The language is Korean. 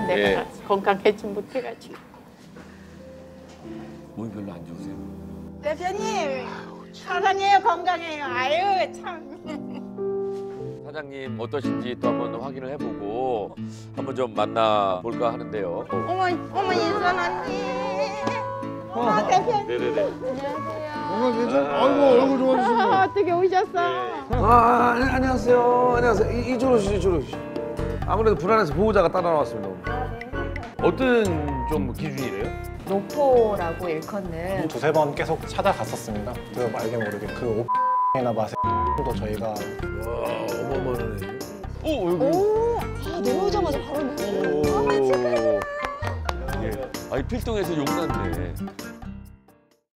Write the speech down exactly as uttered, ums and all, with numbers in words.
내가 예. 건강해지 못해가지고. 몸이 별로 안 좋으세요? 대표님 사랑해요, 건강해요. 아유 참. 사장님 어떠신지 또 한번 확인을 해보고 한번 좀 만나볼까 하는데요. 어. 어머 어머 인선 언니. 어머 대표님. 네네네. 안녕하세요. 건강 괜찮아? 아이고 얼굴 좋아지시고. 아, 어떻게 오셨어? 아, 아니, 안녕하세요. 안녕하세요. 이, 이쪽으로 오시죠, 이쪽으로 오시죠. 아무래도 불안해서 보호자가 따라 나왔습니다. 어떤 좀 기준이래요? 노포라고 일컫는 두세 번 계속 찾아갔었습니다. 그 알게 모르게 그 오이나 맛에 도 저희가 와, 어마어마하네. 오, 여기. 오, 아, 내려오자마자 바로 내려. 오. 예. 아이 필동에서 용났네.